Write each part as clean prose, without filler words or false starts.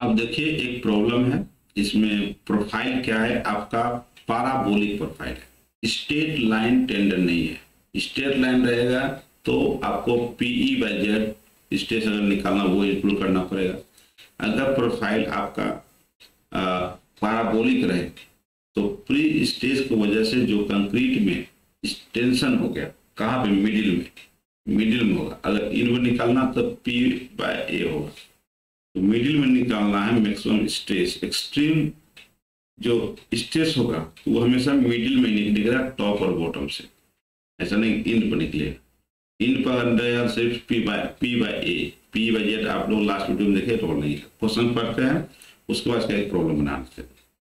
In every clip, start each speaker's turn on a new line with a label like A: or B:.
A: अब देखिए एक प्रॉब्लम है, इसमें प्रोफाइल क्या है आपका, पाराबोलिक प्रोफाइल है, स्ट्रेट लाइन टेंडर नहीं है। स्ट्रेट लाइन रहेगा तो आपको पीई बाय जेड स्ट्रेस अगर निकालना वो इंक्लूड करना पड़ेगा। अगर प्रोफाइल आपका पाराबोलिक रहे तो प्री स्ट्रेस की वजह से जो कंक्रीट में टेंशन हो गया, कहाँ पे, मिडिल में होगा। अगर इनवर्ड निकालना तो पी बाय ए होगा, तो मिडिल में निकालना है मैक्सिमम स्ट्रेस। एक्सट्रीम जो स्ट्रेस होगा तो वो हमेशा मिडिल में निकलेगा, टॉप और बॉटम से, ऐसा नहीं इंड पर निकलेगा। इंड पर अंडर सिर्फ P by A, P by Z आप लोग लास्ट वीडियो में देखे, रोल नहीं है। क्वेश्चन पढ़ते हैं उसके बाद क्या एक प्रॉब्लम बनाते हैं,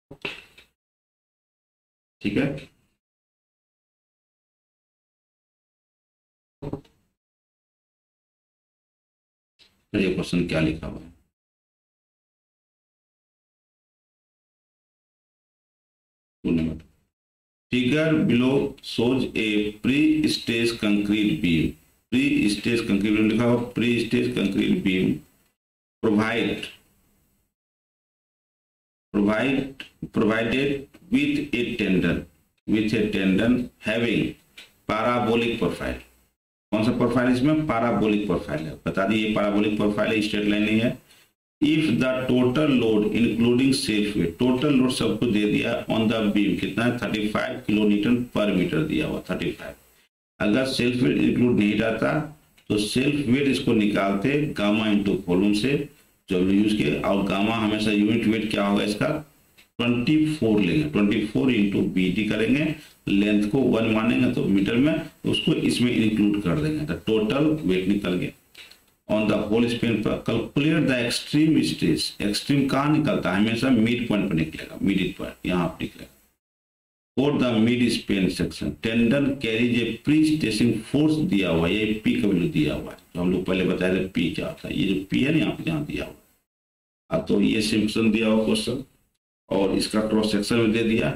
A: ठीक है। ये क्वेश्चन क्या लिखा हुआ है, figure below shows a pre-stressed concrete beam. Pre-stressed concrete beam लिखा हुआ, pre-stressed concrete beam provided with a tendon having parabolic profile. कौन सा प्रोफाइल इसमें, पाराबोलिक प्रोफाइल है। बता दी ये पाराबोलिक प्रोफाइल है, स्ट्रेट लाइन नहीं है। If the total load including self weight, total load सबको दे दिया ऑन द बीम, कितना है 35 किलो न्यूटन पर मीटर दिया हुआ 35। अगर सेल्फ वेट इंक्लूड नहीं रहता तो सेल्फ वेट इसको निकालते गामा इंटू वॉल्यूम से जो यूज किए, और गामा हमेशा यूनिट वेट क्या होगा इसका 24 लेंगे, 24 इंटू बी डी करेंगे, लेंथ को 1 मानेंगे तो मीटर में, उसको इसमें इंक्लूड कर देंगे तो टोटल वेट निकल गया। ऑन द होल स्पेन पर calculate the extreme stress, extreme कहाँ निकलता है, हमेशा मिड पॉइंट पर निकलेगा, मिड पॉइंट यहाँ पर निकलेगा। For the mid span section tendon carries a pre stressing force दिया हुआ है, ये पी का वैल्यू दिया हुआ है, जो हम लोग पहले बताए थे पी क्या होता है, ये जो पी है ना यहाँ पे जहाँ दिया हुआ। अब तो ये सेक्शन दिया हुआ क्वेश्चन, और इसका क्रॉस सेक्शन में दे दिया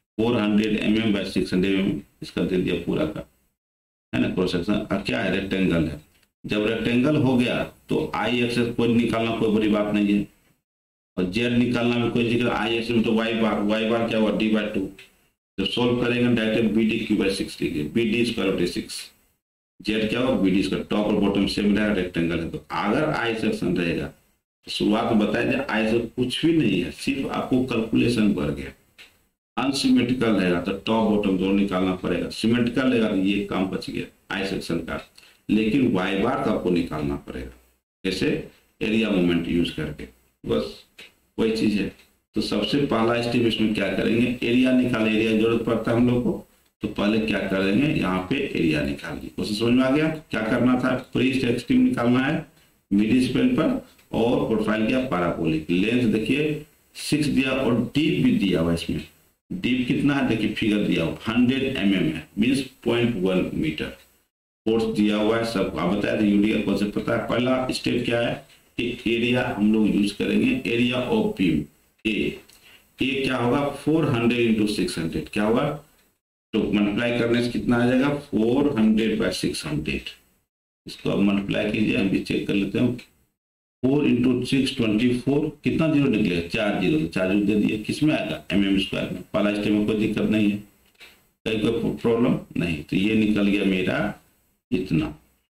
A: 400 mm बाय 600 mm, इसका दे दिया पूरा का, है ना क्रॉस सेक्शन। अब क्या है, रेक्टेंगल है। जब रेक्टेंगल हो गया तो आई एक्सेस कोई निकालना कोई बड़ी बात नहीं है, और जेड निकालना भी कोई दिक्कत, आई एक्सेस में तो वाई बार क्या हुआ d/2। जब सोल्व करेंगे direct B D Q by 60 के, बी डी स्क्वायर बटे 6, जेड क्या होगा बी डी स्क्वायर, टॉप और बॉटम सेम रहेगा, रेक्टेंगल है। तो अगर आई सेक्शन रहेगा तो शुरुआत में बताया जाए आई से कुछ भी नहीं है, सिर्फ आपको कैलकुलेशन बढ़ गया। अनसिमेट्रिकल रहेगा तो टॉप बॉटम दोनों निकालना पड़ेगा, सिमेट्रिकल रहेगा तो ये काम बच गया आई सेक्शन का, लेकिन वाई बार का आपको निकालना पड़ेगा, जैसे एरिया मोमेंट यूज करके, बस वही चीज है। तो सबसे पहला स्टेप इसमें क्या करेंगे, एरिया निकालें, एरिया जरूरत पड़ता है हम लोग को, तो पहले क्या करेंगे यहाँ पे एरिया निकालिए। क्वेश्चन समझ में आ गया, क्या करना था, प्री एक्सट्रीम निकालना है मिड स्पेन पर, और प्रोफाइल किया पाराबोलिक। लेंथ देखिए 6 दिया और डीप भी दिया हुआ, इसमें डीप कितना है देखिए फिगर दिया हुआ 100 mm है, मीन्स 0.1 मीटर। फोर्स दिया हुआ है सब, आप बताया यूनिट कॉन्सेप्ट पता है। पहला स्टेप क्या है कि एरिया हम लोग यूज करेंगे, एरिया ऑफ बीम ए क्या होगा 400 इंटू 600, क्या होगा, तो मल्टीप्लाई करने से कितना आ जाएगा 400 बाय 600, इसको अब मल्टीप्लाई कीजिए, हम भी चेक कर लेते हैं। 4 इंटू 6 24, कितना जीरो निकलेगा 4 जीरो, तो 4 जीरो दे दिए, किसमें आएगा mm स्क्वायर में। पहला स्टेप में कोई दिक्कत नहीं है, कोई प्रॉब्लम नहीं, तो ये निकल गया मेरा इतना,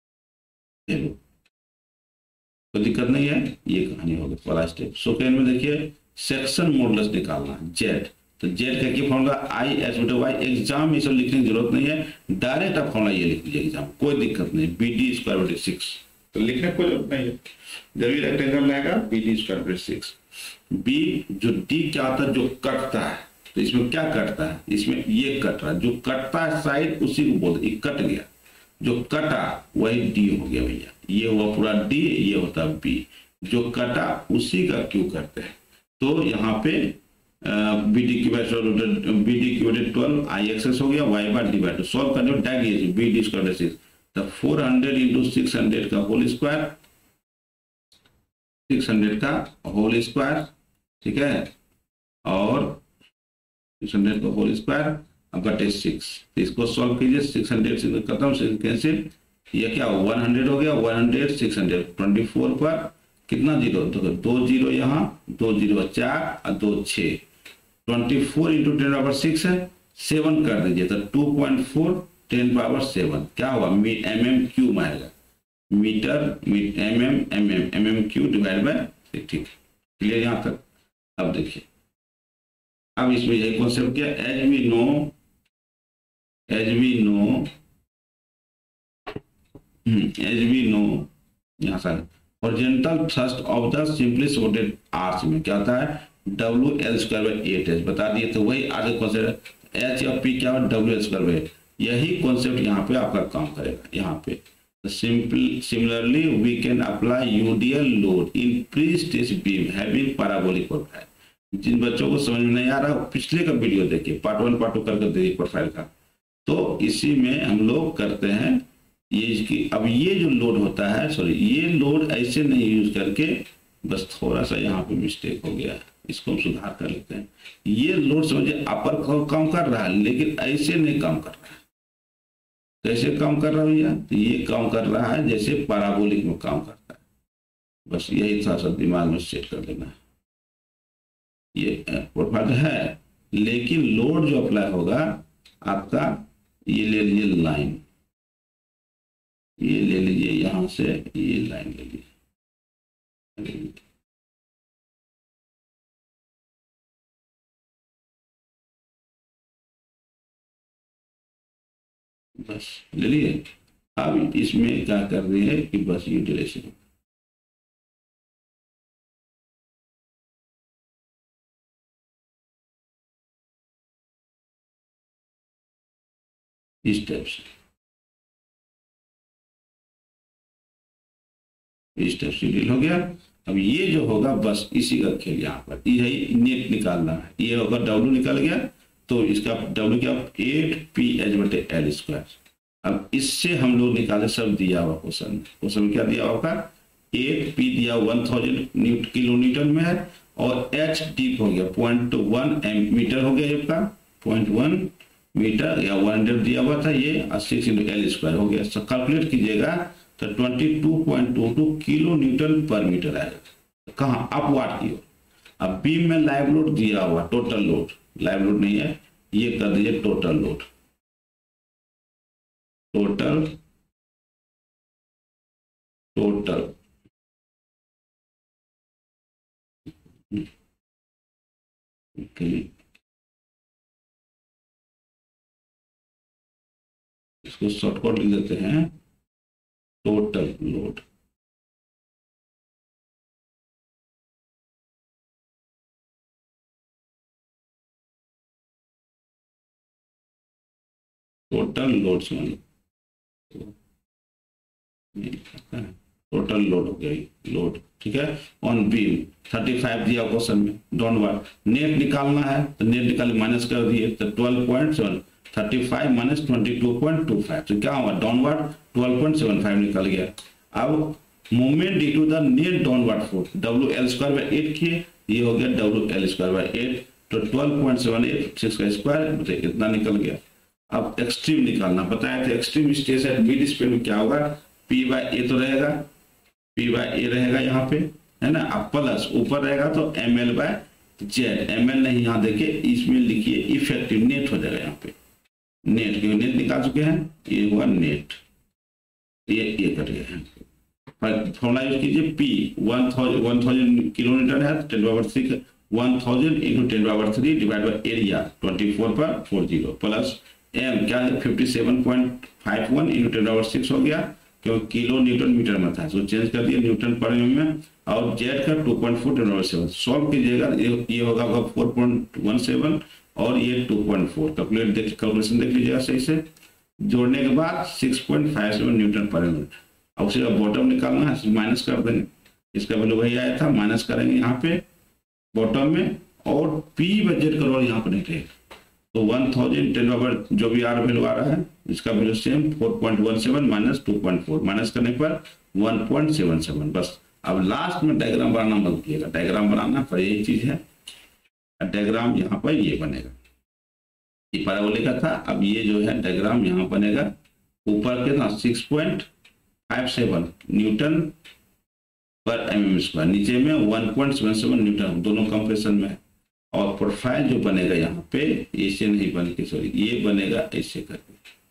A: देखो कोई दिक्कत नहीं है, ये कहानी होगी पहला स्टेप। सेकेंड में देखिए सेक्शन मॉडुलस निकालना है जेड, तो जेड का क्या फॉर्मूला आई एस बटे वाई, एग्जाम में सब लिखने की जरूरत नहीं है, डायरेक्ट आप फॉर्मूला ये लिख लीजिए एग्जाम, कोई दिक्कत नहीं, बी डी स्क्वायर बटे 6, तो लिखने कोई जरूरत नहीं है, जब भी रेक्टेंगल रहेगा बी डी स्क्वायर बटे 6। बी जो डी क्या होता है, जो कटता है, तो इसमें क्या कटता है, इसमें ये कट रहा है, जो कटता है साइड उसी को बोलते, ये कट गया, जो कटा वही डी हो गया भैया, ये हुआ पूरा डी, ये होता है बी, जो कटा उसी का क्यू करते हैं। तो यहाँ पे बी डी की बाय 12 आई एक्सेस हो गया, Y bar D by 2, solve करने डायरेक्ट बी डी स्क्वायर 6, तो 400 इंटू 600 का होल स्क्वायर, 600 का होल स्क्वायर, ठीक है, और 600 का होल स्क्वायर बटे 6, तो इसको सॉल्व कीजिए, 600 से खत्म, कैंसिल, ये क्या 100 हो गया, 100 600 24 पर कितना जीरो, देखो 2 जीरो यहाँ, 2 जीरो 4 और 2 6, 24 इंटू 10⁻6 है, 7 कर दीजिए तो 2.4 10⁻7 क्या हुआ, mm क्यूब आएगा, metre mm cube divide by 6। ठीक, क्लियर यहाँ तक। अब देखिए, अब इसमें यही कॉन्सेप्ट क्या, एज वी नो यहाँ से horizontal thrust of the simply supported arch में क्या होता है, WL²/8H बता दिए। तो वही आगे कॉन्सेप्ट H और P क्या हो, WL²/8, यही कॉन्सेप्ट यहाँ पे आपका काम करेगा। यहाँ पे similarly we can apply UDL load in prestress beam having parabolic profile. जिन बच्चों को समझ में नहीं आ रहा पिछले का वीडियो देखिए, पार्ट 1 पार्ट 2 करके देखिए प्रोफाइल का, तो इसी में हम लोग करते हैं ये इसकी। अब ये जो लोड होता है, सॉरी ये लोड ऐसे नहीं यूज करके, बस थोड़ा सा यहाँ पे मिस्टेक हो गया है, इसको हम सुधार कर लेते हैं। ये लोड समझिए अपर काम कर रहा है, लेकिन ऐसे नहीं काम कर रहा है। कैसे काम कर रहा है भैया, तो ये काम कर रहा है जैसे पैराबोलिक में काम करता है, बस यही थोड़ा सा दिमाग में सेट कर लेना है। ये प्रोफाइल है, लेकिन लोड जो अप्लाई होगा आपका, ये ले लीजिए लाइन, ये ले लीजिए यहां से, ये लाइन ले लीजिए, बस ले लिए। अब इसमें क्या कर रहे हैं कि बस यूटिलाइजेशन इस टाइप से, इस टाइप से डील हो गया। अब ये जो होगा बस इसी का खेल, यहाँ पर यही नेट निकालना है। ये अगर W निकल गया तो इसका W क्या, 8PH/L²। अब इससे हम लोग निकाले, सब दिया हुआ क्वेश्चन में क्या दिया होगा, 8P दिया 1000 किलो न्यूटन में है, और H डीप हो गया 0.1 मीटर हो गया, आपका 0.1 मीटर या 100 दिया हुआ था ये, और 6 × L² हो गया। तो कैलकुलेट कीजिएगा तो 22.22 किलो न्यूटन पर मीटर आएगा। कहाँ, अपवार्ड की ओर। अब बीम में लाइव लोड दिया हुआ, टोटल लोड, लाइव लोड नहीं है, ये कर दीजिए टोटल लोड, टोटल इसको शॉर्टकट लिख देते हैं, टोटल लोड। टोटल लोड से टोटल लोड हो गया, लोड ठीक है। ऑन बीम 35 दिया क्वेश्चन में, डाउनवर्ड नेट निकालना है तो नेट निकाल माइनस कर दिए तो 12.7, 35 माइनस 22.25, तो क्या हुआ, डाउनवर्ड 12.75 निकल गया। अब movement due to the net downward force WL²/8 किए, ये हो गया WL²/8, तो 12.78 6 का स्क्वायर इतना निकल गया। अब एक्सट्रीम निकालना बताया था, extreme stress at mid span में क्या होगा, P/A तो रहेगा, P/A रहेगा यहाँ पे है ना, अब प्लस ऊपर रहेगा तो ML/Z, ML नहीं यहाँ देखिए, इसमें लिखिए इफेक्टिव नेट हो जाएगा यहाँ पे, नेट क्योंकि नेट निकाल चुके हैं, ये हुआ नेट, ये कर गया है। फॉर्मूला यूज कीजिए, P 1000 किलो न्यूटन है, 10⁻3 1000 × 10⁻3 divide by area 24/40 plus M क्या है 57.51 × 10⁻6 हो गया, क्योंकि किलो न्यूटन मीटर में था, तो चेंज कर दिया न्यूटन पर एम में, और Z का 2.4 10⁻7 सॉल्व कीजिएगा, ये होगा 4.17 और ये 2.4, कैलकुलेशन देख लीजिएगा सही से, जोड़ने के बाद 6.57 न्यूटन पर मिनट। अब उसे बॉटम निकालना है, माइनस कर देंगे, इसका वैल्यू वही आया था, माइनस करेंगे यहाँ पे बॉटम में, और P/Z का यहाँ पर नहीं रहेगा, तो 1000 10 जो भी आर वैल्यू आ रहा है इसका वैल्यू सेम 4.17 माइनस 2.4, माइनस करने पर 1.77। बस अब लास्ट में डायग्राम बनाना मत कीजिएगा, डायग्राम बनाना पर यही चीज है, डायग्राम यहाँ पर ये बनेगा, ये पैराबोलिक का था, अब ये जो है डायग्राम यहाँ बनेगा, ऊपर के ना 6.57 न्यूटन पर mm², नीचे में 1.77 न्यूटन, दोनों कंप्रेशन में है। और प्रोफाइल जो बनेगा यहाँ पे ऐसे नहीं बन के, सॉरी ये बनेगा ऐसे करके,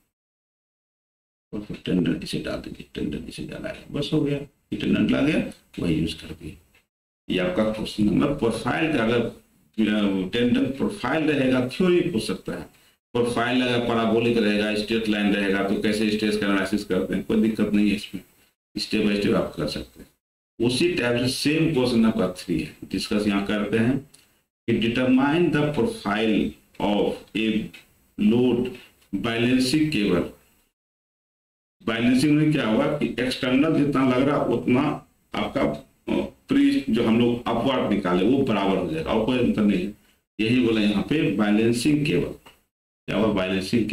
A: और फिर टेंडन इसे डाल दीजिए, टेंडन इसे डाला है, बस हो गया, ये टेंडन डाल गया, वही यूज कर दिए। ये आपका क्वेश्चन नंबर प्रोफाइल का, अगर टेंडन प्रोफाइल रहेगा थ्योरी पूछ सकता है, प्रोफाइल अगर पैराबोलिक रहेगा, स्ट्रेट लाइन रहेगा, तो कैसे स्ट्रेस का एनालिसिस करते हैं, कोई दिक्कत नहीं है इसमें, स्टेप बाय स्टेप आप कर सकते हैं। उसी टाइप से सेम क्वेश्चन नंबर 3 है, डिस्कस यहाँ करते हैं कि determine the profile of a load balancing cable. Balancing में क्या हुआ कि एक्सटर्नल जितना लग रहा उतना आपका प्री जो हम लोग अपवर्ड निकाले वो बराबर हो जाएगा, और कोई अंतर नहीं है। यही बोला यहाँ पे बैलेंसिंग केबल क्या हुआ, बैलेंसिंग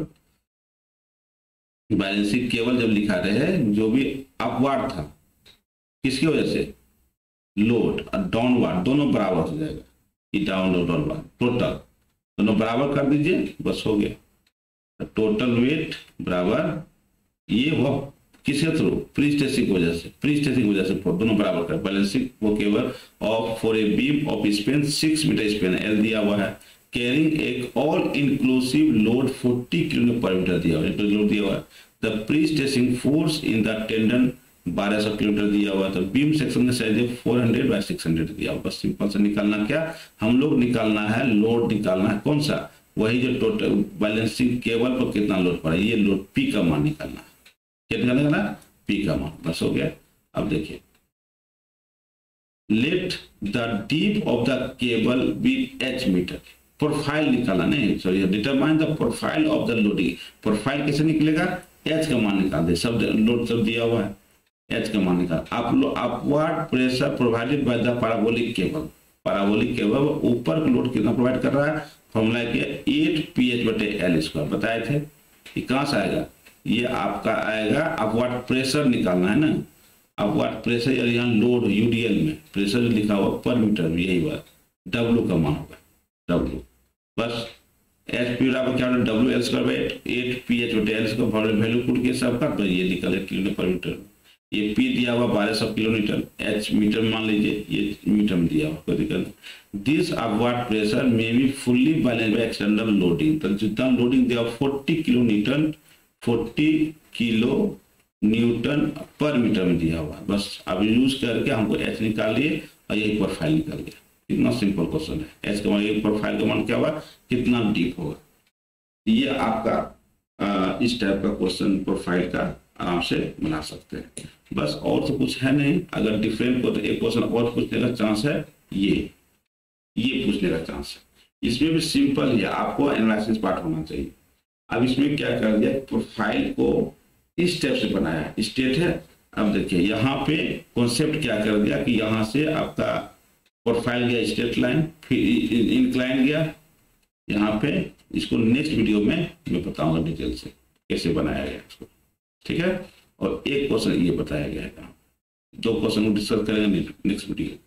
A: केबल जब लिखा रहे हैं, जो भी अपवर्ड था किसकी वजह से, लोड और डाउनवर्ड दोनों बराबर हो जाएगा, ये डाउन और डाउनवर्ड टोटल दोनों बराबर कर दीजिए, बस हो गया। टोटल वेट बराबर, ये वो किसके थ्रू, प्री स्ट्रेसिंग वजह से दोनों बराबर कर, बैलेंसिंग वो cable of for a beam of span 6 metre span, L दिया हुआ है, कैरिंग एक all inclusive load 40 kilo per metre दिया हुआ है, लोड दिया हुआ है। The pre stressing force in the tendon 1200 kilometre दिया हुआ, तो बीम सेक्शन का साइज 400 बाय 600 दिया हुआ। बस सिंपल से निकालना, क्या हम लोग निकालना है, लोड निकालना है, कौन सा, वही जो टोटल बैलेंसिंग केबल पर कितना लोड पड़ा, ये लोड पी का मान निकालना है, क्या निकालना ना, पी का मान, बस हो गया। अब देखिए, let the deep of the cable be H metre, profile निकालना नहीं, sorry determine the profile of the loading, profile कैसे निकलेगा, एच का मान निकाल दे, सब लोड सब दिया हुआ है, एच का मान निकाल। Upward pressure provided by the parabolic cable, ऊपर का लोड कितना प्रोवाइड कर रहा है, फॉर्मूला के 8ph/L², बताए थे, ये कहाँ से आएगा, ये आपका आएगा अपवर्ड प्रेशर निकालना है ना, अपवर्ड प्रेशर यानी यहाँ लोड यूडीएल में प्रेशर जो लिखा हुआ पर मीटर में, यही बात डब्ल्यू का मान होगा, डब्ल्यू, बस एच पी बराबर क्या, WL² 8ph/L² वैल्यू पुट के सबका, तो ये निकले किलो पर मीटर, ये पी दिया हुआ 1200 किलोमीटर, एच मीटर में मान लीजिए, ये मीटर में दिया हुआ, कोई दिक्कत नहीं। This upward pressure may be fully balanced by external loading, तो जितना लोडिंग दिया 40 किलो न्यूटन पर मीटर में दिया हुआ, बस अब यूज करके हमको एच निकाल लिए और यही प्रोफाइल निकल गया। कितना सिंपल क्वेश्चन है, एच का मान, एक प्रोफाइल का मान क्या हुआ, कितना डीप होगा। ये आपका इस टाइप का क्वेश्चन प्रोफाइल का आराम से बना सकते हैं, बस और तो कुछ है नहीं। अगर डिफरेंट को तो एक क्वेश्चन और पूछने का चांस है, ये पूछने का चांस है, इसमें भी सिंपल है, आपको एनालिसिस पार्ट होना चाहिए। अब इसमें क्या कर दिया, प्रोफाइल को इस टाइप से बनाया, स्टेट है। अब देखिए यहाँ पे कॉन्सेप्ट क्या कर दिया कि यहाँ से आपका प्रोफाइल गया स्ट्रेट लाइन, फिर इंक्लाइन गया यहाँ पे, इसको नेक्स्ट वीडियो में मैं बताऊंगा डिटेल से कैसे बनाया गया इसको, ठीक है। और एक क्वेश्चन ये बताया गया है, 2 क्वेश्चन डिस्कस करेंगे नेक्स्ट वीडियो।